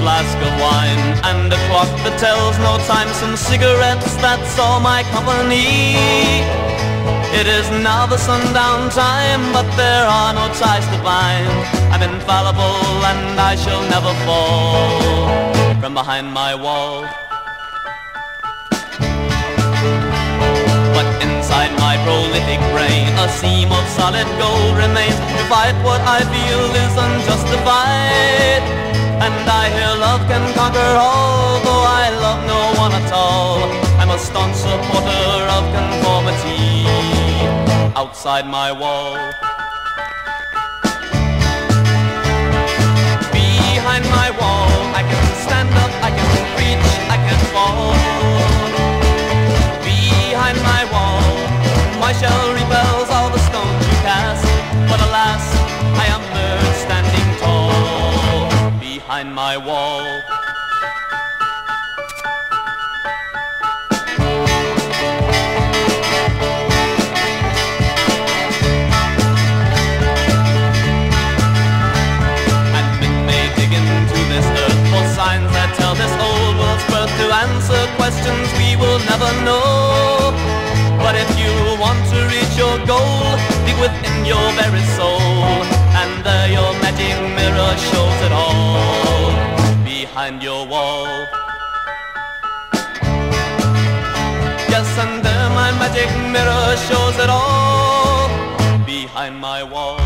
flask of wine and a clock that tells no time, some cigarettes, that's all my company. It is now the sundown time, but there are no ties to bind. I'm infallible and I shall never fall from behind my wall. But inside my prolific brain a seam of solid gold remains to fight what I feel is unjustified. And I hear love can conquer all, though I love no one at all. I'm a staunch supporter of conformity outside my wall. Behind my wall I can stand up, I can reach, I can fall. Behind my wall my shell repels all the stones you cast, but alas, I am there standing tall behind my wall. Signs that tell this old world's birth to answer questions we will never know. But if you want to reach your goal, dig within your very soul, and there your magic mirror shows it all behind your wall. Yes, and there my magic mirror shows it all behind my wall.